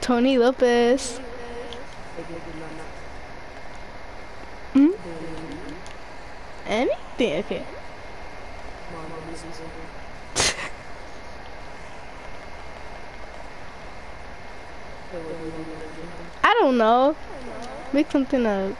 Tony Lopez. Hmm? Anything? Okay. I don't know. Make something up.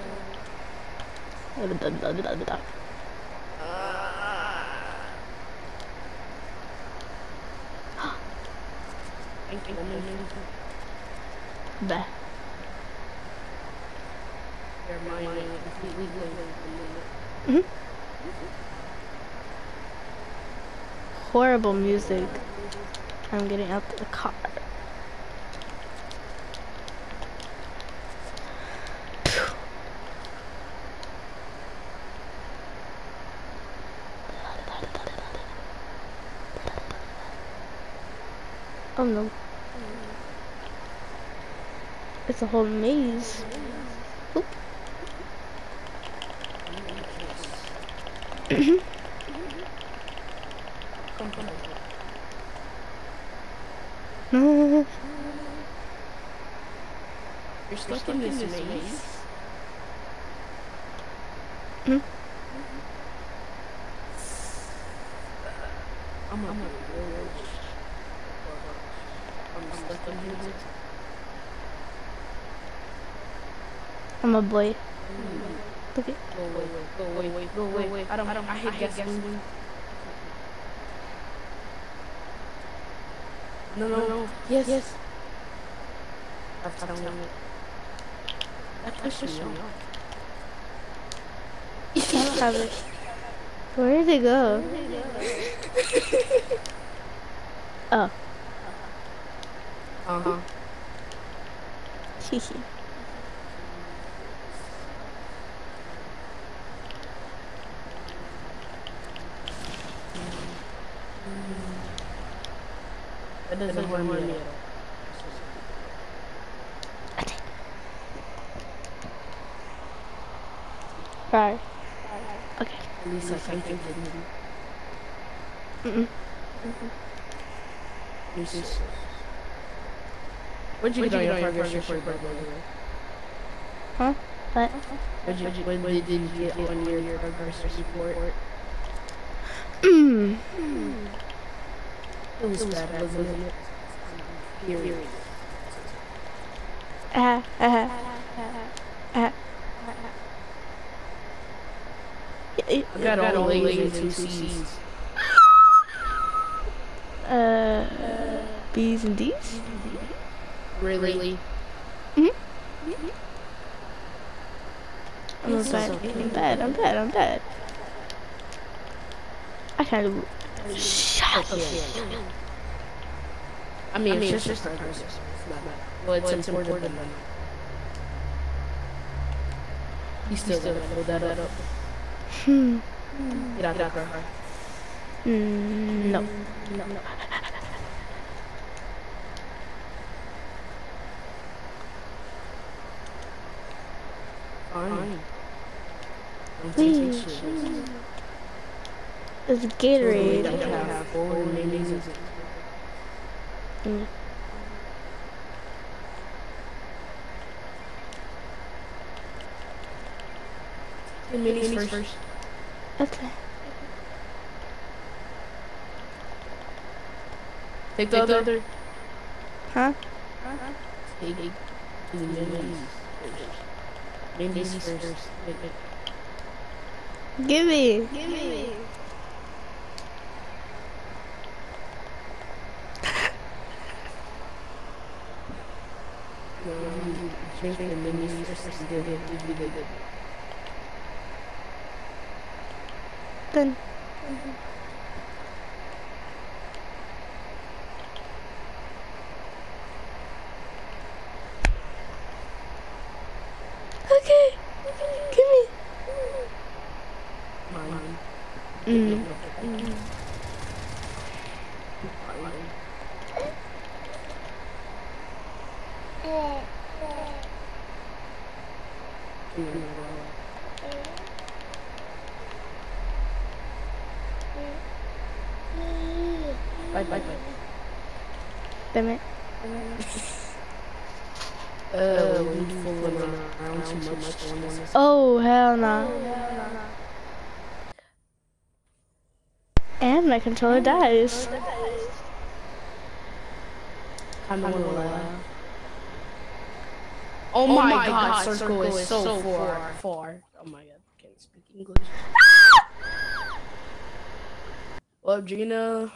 Bah. Mhm. Horrible music. I'm getting out the car. Oh no. It's a whole maze. Oop. No. You're stuck in this maze. Hmm? I'm stuck in here. I'm a boy. Look at. Go away. I hate guessing. No. Yes. I've telling you. That pushes me off. I don't have it. Where did it go? Oh. Hehe. That doesn't harm me at all. Right. Okay. At least I think it didn't. Where'd you get on your progress report, by the way? Huh? What? When did you get on your progress report? It was bad, wasn't it? Period. I got all A's and 2 C's. B's and D's? Really? I'm bad. I can't do. Shut up. I mean, it's just progress. Well, it's important. You still gotta hold that up. Get out of the car. No. Fine. Please. It's Gatorade. Minis first. Okay. Take the other. Huh? Take the minis first. Give me. Drink the minis first. Good. Then. Okay. Give me. Mine. Bye. Damn it. We fooling around too much. Oh, hell no. And my controller dies. Kinda wanna laugh. Oh my god, Circle is so far. Oh my god, can't speak English. What up, Gina?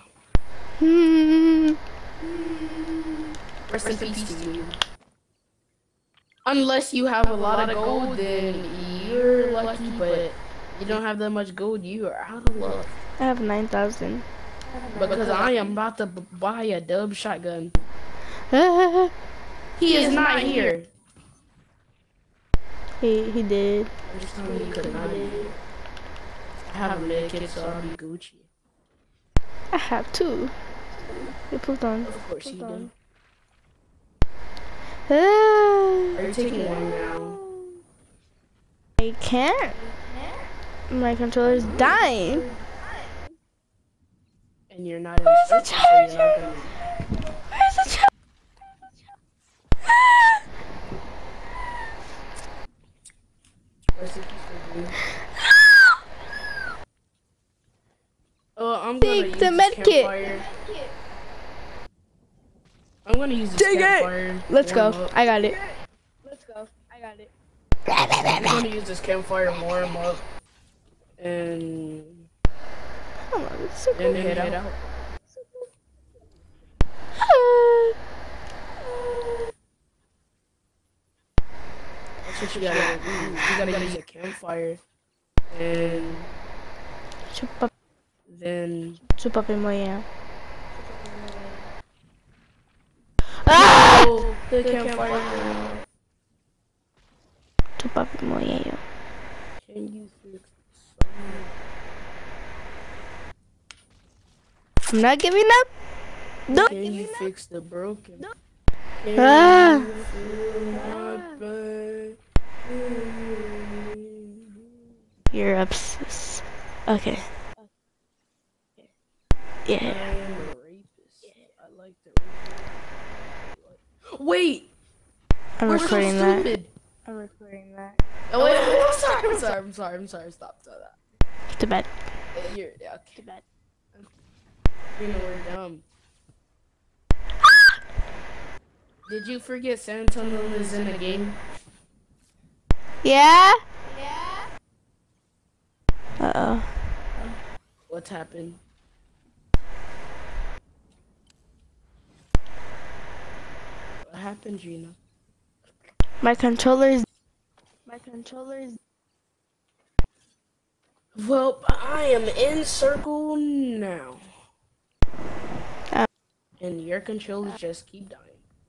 Rest in peace to you. Unless you have a lot of gold, then you're lucky, but you don't have that much gold, you are out of luck. I have 9,000. Because I am about to buy a dub shotgun. he He is not here. he did. I'm just telling you, he could not be here. I have a medkit, so I'll be Gucci. I have 2. You put on. Of course you do. Ah, Are you taking one now? I can't. My controller's dying. And you're not in Where's the circle, so you're not charger? gonna... Where's the charger? Rest in peace to you. Oh, I'm gonna Take use the this medkit. campfire. I'm gonna use this Take campfire. it. Let's go. warm up. I got it. Let's go. I got it. I'm gonna use this campfire, warm up, and Come on, it's so then cool. head out. That's what you gotta do. You gotta use a campfire, and then Su papi moya. Ah! oh, the campfire. Su papi moya. Can you fix I'm not giving up. No. Can you fix the broken? Ah. Can you feel my pain? You're obsessed. Okay. I Yeah. am a rapist. I like the rapist. Wait! I'm We're so recording that. stupid. I'm recording that. Oh wait, I'm sorry. Stop that. To bed. You're, yeah, okay. To bed. You know we're dumb. Did you forget Santonal is in the game? Yeah? Uh-oh. What's happened? What happened, Gina? My controller's... Well, I am in circle now. And your controllers just keep dying.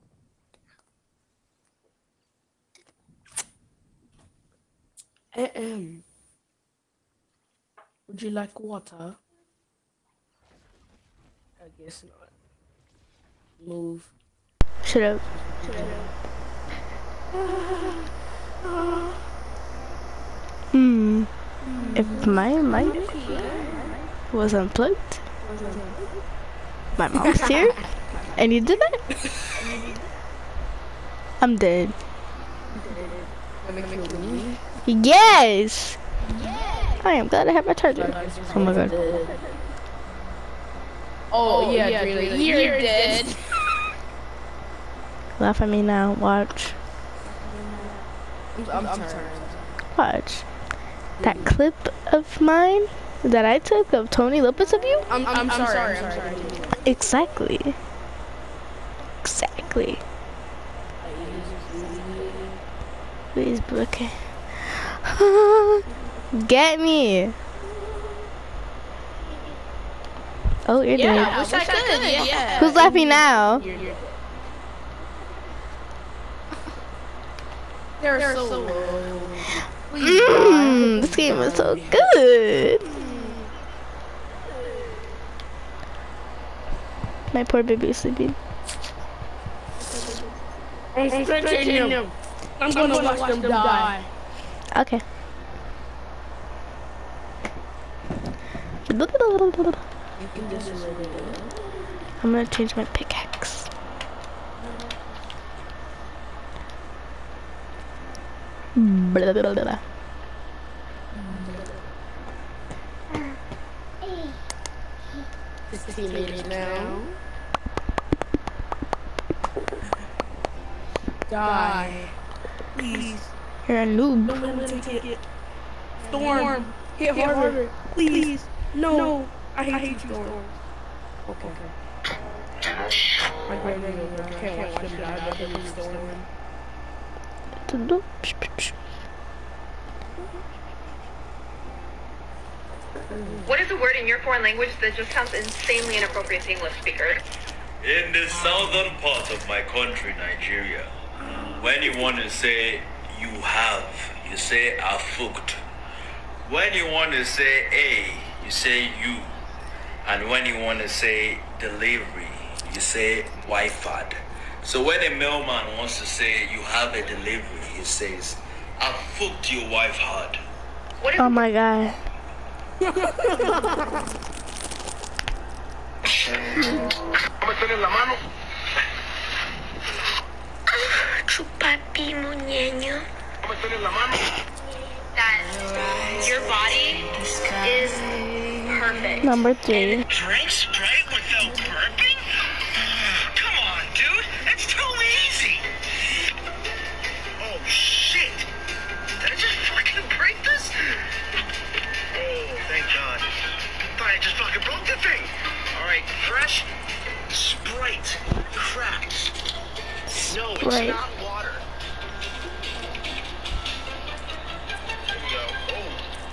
Would you like water? I guess not. Move. Shut up. If my mic was unplugged, my mom's here, and you did that, I'm dead. Yes! I am glad I have my charger. Oh my god. Oh yeah, Drina, you're dead. Laugh at me now. Watch. I'm sorry. Watch. That clip of mine that I took of Tony Lopez of you? I'm sorry. Exactly. Please, okay. Get me. Oh, you're dead. I wish I could. Yeah. Who's laughing now? They're so low. This game is so good. My poor baby is sleeping. I'm stretching him. I'm gonna watch them die. Okay. You can just let it go. I'm gonna change my pickaxe. Blah, blah, blah, blah. Teenage now. Die. Please. You're a noob. Don't let him take it. Storm. Hit harder. Please. No. I hate you, Storm. Okay. My grandmother can't watch him die, but he's Storm. What is a word in your foreign language that just sounds insanely inappropriate to English speakers? In the southern part of my country, Nigeria, when you want to say you have, you say afukt. When you want to say a, you say you. And when you want to say delivery, you say wifad. So when a mailman wants to say you have a delivery, he says, afukt your wife hard. Oh my god. Chupapi muñeño. That your body is perfect. Number 3. Drink Sprite without burping? Come on, dude. That's too easy. Oh, shit. Did I just fucking break this? Oh, thank God. I thought I just fucking broke the thing. All right, fresh Sprite. Cracked. No, it's Sprite. not water. Here we go. Oh.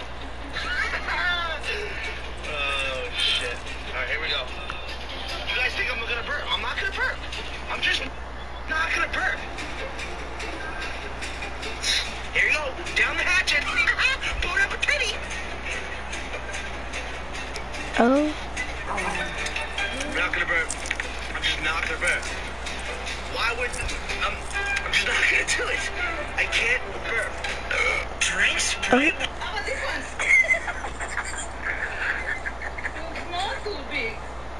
Oh, shit. All right, here we go. You guys think I'm gonna burp? I'm not gonna burp. I'm just not gonna burp. Here you go. Down the hatchet. Bon appetit. Oh. I'm not gonna burp. I'm just not gonna burp. Why would I'm just not gonna do it. I can't burp. Drink Sprite. How about this one? Not too big.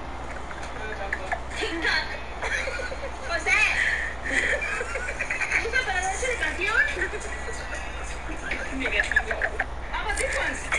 TikTok. What's that? ¿Usa para darse de canción? How about this one?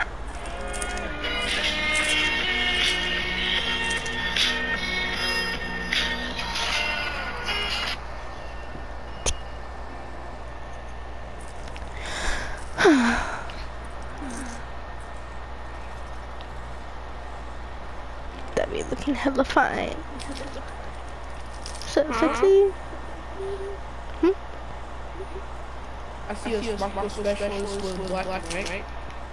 That be looking hella fine. So sexy. I see a sparkle specialist with black, right?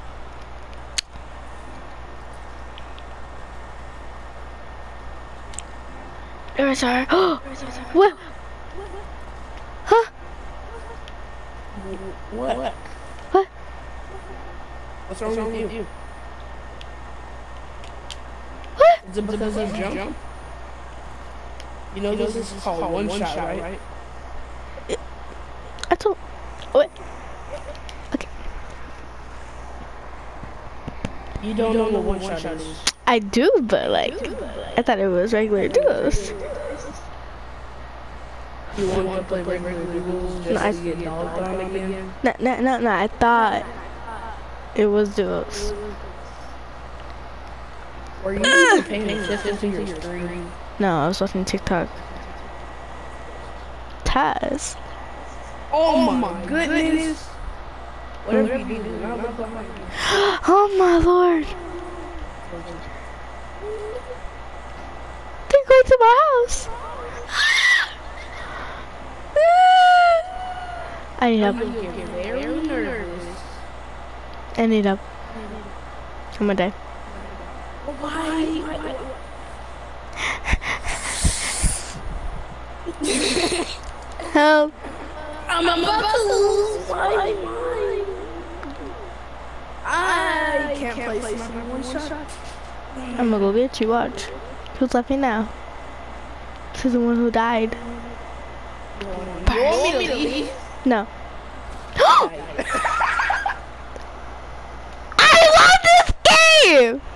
There's our. What? Huh? What? What? What's wrong with you? What? Is it because of jump? You know this is called one shot, right? I told. Wait. Okay. You don't know what one shot is. I do, but like, I thought it was regular duos. You want to play regular rules just No, to get dogged on again? No. I thought it was duos. Or you even paying attention to your screen? No, I was watching TikTok. Taz. Oh my goodness! Whatever you do, not look behind you. Oh my lord. They're going to my house. I need help. You get very nervous. I need help. I'm gonna die. Why? Help. I'm about to lose my mind. I can't play my one shot. I'm gonna go get you, watch. Who's laughing now? This is the one who died. You want me to leave? No. I love this game!